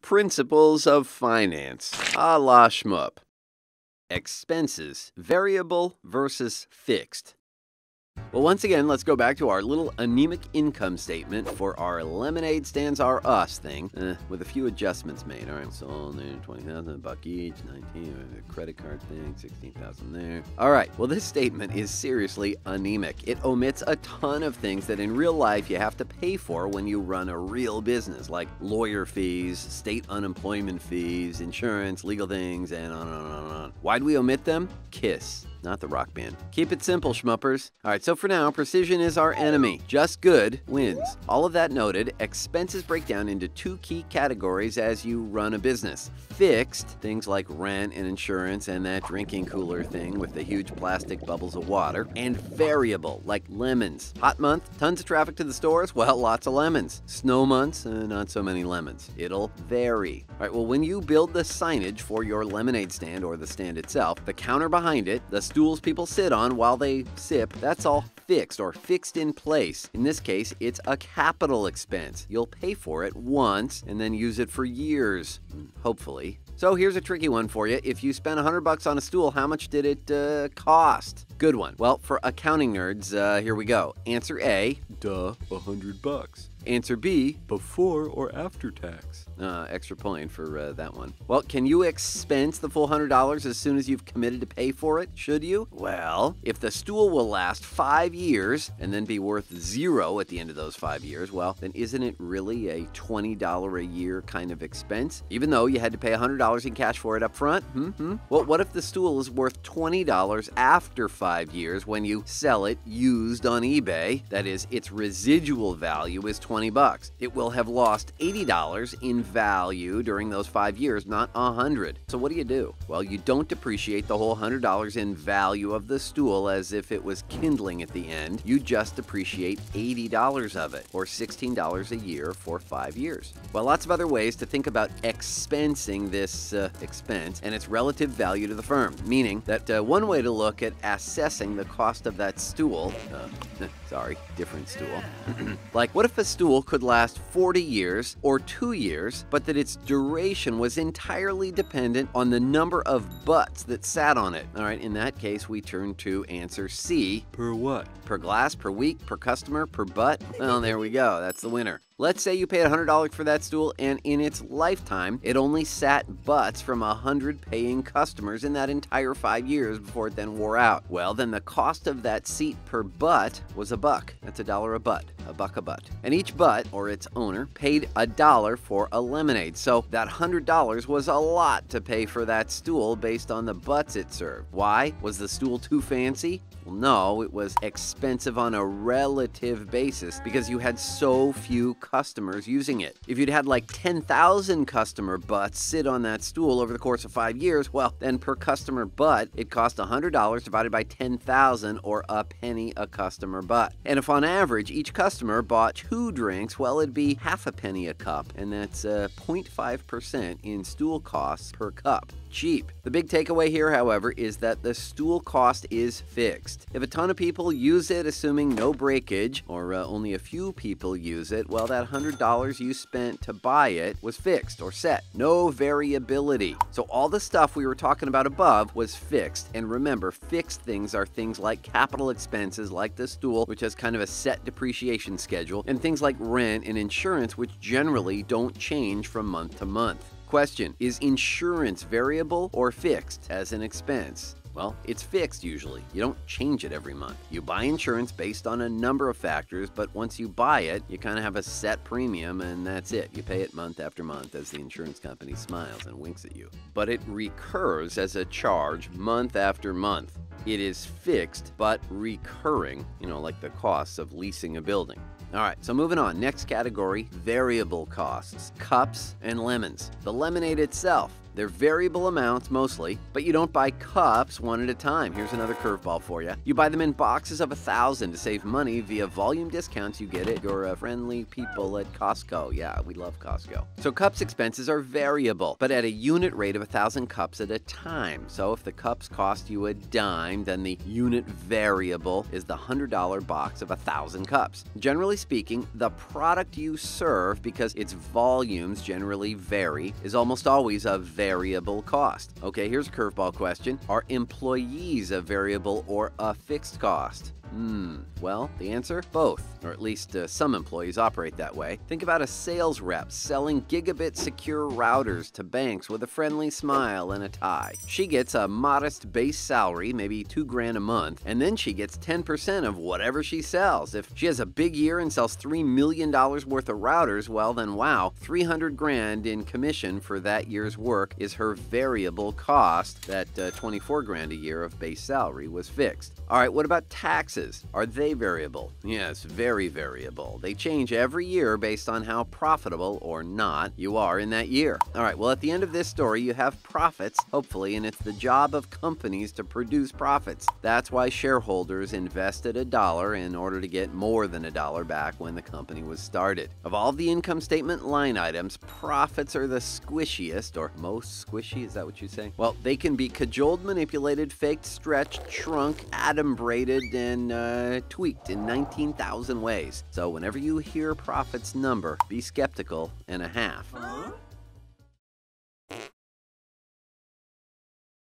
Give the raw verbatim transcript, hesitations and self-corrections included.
Principles of finance, a la Shmup. Expenses, variable versus fixed. Well, once again, let's go back to our little anemic income statement for our lemonade stands are us thing, eh, with a few adjustments made. All right, so twenty thousand, a buck each, nineteen, a credit card thing, sixteen thousand there. All right, well, this statement is seriously anemic. It omits a ton of things that in real life you have to pay for when you run a real business, like lawyer fees, state unemployment fees, insurance, legal things, and on and on and on and on. Why'd we omit them? Kiss. Not the rock band. Keep it simple, schmuppers. All right, so for now, precision is our enemy. Just good wins. All of that noted, expenses break down into two key categories as you run a business. Fixed, things like rent and insurance and that drinking cooler thing with the huge plastic bubbles of water. And variable, like lemons. Hot month, tons of traffic to the stores, well, lots of lemons. Snow months, uh, not so many lemons. It'll vary. All right, well, when you build the signage for your lemonade stand or the stand itself, the counter behind it, the stools people sit on while they sip, that's all fixed or fixed in place. In this case, it's a capital expense. You'll pay for it once and then use it for years, hopefully. So here's a tricky one for you. If you spent a hundred bucks on a stool, how much did it uh, cost? Good one. Well, for accounting nerds, uh, here we go. Answer A, duh, a hundred bucks. Answer B, before or after tax. Uh, extra point for uh, that one. Well, can you expense the full one hundred dollars as soon as you've committed to pay for it? Should you? Well, if the stool will last five years and then be worth zero at the end of those five years, well, then isn't it really a twenty dollars a year kind of expense? Even though you had to pay one hundred dollars in cash for it up front? Mm-hmm. Well, what if the stool is worth twenty dollars after five years when you sell it used on eBay? That is, its residual value is twenty bucks. It will have lost eighty dollars in value during those five years, not one hundred dollars. So what do you do? Well, you don't depreciate the whole one hundred dollars in value of the stool as if it was kindling at the end. You just depreciate eighty dollars of it, or sixteen dollars a year for five years. Well, lots of other ways to think about expensing this uh, expense and its relative value to the firm, meaning that uh, one way to look at assessing the cost of that stool, uh, sorry, different stool, like what if a stool could last forty years or two years, but that its duration was entirely dependent on the number of butts that sat on it? All right, in that case, we turn to answer C. Per what? Per glass, per week, per customer, per butt? Well, there we go. That's the winner. Let's say you paid one hundred dollars for that stool, and in its lifetime, it only sat butts from one hundred paying customers in that entire five years before it then wore out. Well, then the cost of that seat per butt was a buck. That's a dollar a butt, a buck a butt. And each butt, or its owner, paid a dollar for a lemonade. So that one hundred dollars was a lot to pay for that stool based on the butts it served. Why? Was the stool too fancy? Well, no, it was expensive on a relative basis because you had so few customers using it. If you'd had like ten thousand customer butts sit on that stool over the course of five years, well, then per customer butt, it cost one hundred dollars divided by ten thousand, or a penny a customer butt. And if on average each customer bought two drinks, well, it'd be half a penny a cup, and that's uh, zero point five percent in stool costs per cup. Cheap. The big takeaway here, however, is that the stool cost is fixed. If a ton of people use it, assuming no breakage, or uh, only a few people use it, well, that one hundred dollars you spent to buy it was fixed or set. No variability. So all the stuff we were talking about above was fixed. And remember, fixed things are things like capital expenses, like the stool, which has kind of a set depreciation schedule, and things like rent and insurance, which generally don't change from month to month. Question: is insurance variable or fixed as an expense? Well, it's fixed usually. You don't change it every month. You buy insurance based on a number of factors, but once you buy it, you kind of have a set premium and that's it. You pay it month after month as the insurance company smiles and winks at you. But it recurs as a charge month after month. It is fixed but recurring, you know, like the costs of leasing a building. All right, so moving on. Next category, variable costs. Cups and lemons. The lemonade itself. They're variable amounts mostly, but you don't buy cups one at a time. Here's another curveball for you. You buy them in boxes of a thousand to save money via volume discounts you get at your uh, friendly people at Costco. Yeah, we love Costco. So cups expenses are variable, but at a unit rate of a thousand cups at a time. So if the cups cost you a dime, then the unit variable is the one hundred dollar box of a thousand cups. Generally speaking, the product you serve, because its volumes generally vary, is almost always a variable cost. Okay, here's a curveball question. Are employees a variable or a fixed cost? Hmm, well, the answer? Both. Or at least uh, some employees operate that way. Think about a sales rep selling gigabit secure routers to banks with a friendly smile and a tie. She gets a modest base salary, maybe two grand a month, and then she gets ten percent of whatever she sells. If she has a big year and sells three million dollars worth of routers, well then wow, three hundred grand in commission for that year's work is her variable cost. That uh, twenty-four grand a year of base salary was fixed. All right, what about taxes? Are they variable? Yes, very variable. They change every year based on how profitable or not you are in that year. All right, well, at the end of this story, you have profits, hopefully, and it's the job of companies to produce profits. That's why shareholders invested a dollar in order to get more than a dollar back when the company was started. Of all the income statement line items, profits are the squishiest, or most squishy, is that what you say? Well, they can be cajoled, manipulated, faked, stretched, shrunk, adumbrated, and uh, tweaked in nineteen thousand ways. So whenever you hear profits number, be skeptical and a half. Huh?